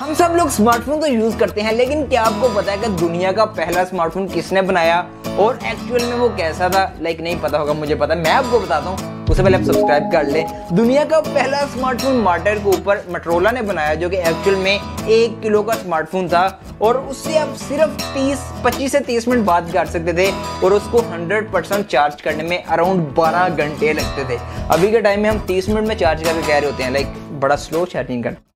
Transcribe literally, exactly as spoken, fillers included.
हम सब लोग स्मार्टफोन तो यूज करते हैं, लेकिन क्या आपको पता है कि दुनिया का पहला स्मार्टफोन किसने बनाया और एक्चुअल में वो कैसा था? लाइक नहीं पता होगा, मुझे पता है, मैं आपको बताता हूँ। उससे पहले आप सब्सक्राइब कर ले। दुनिया का पहला स्मार्टफोन मार्टर के ऊपर मोटोरोला ने बनाया, जो कि एक्चुअल में एक किलो का स्मार्टफोन था और उससे आप सिर्फ तीस पच्चीस से तीस मिनट बात कर सकते थे और उसको हंड्रेड परसेंट चार्ज करने में अराउंड बारह घंटे लगते थे। अभी के टाइम में हम तीस मिनट में चार्ज करके कह रहे होते हैं, लाइक बड़ा स्लो चार्जिंग कर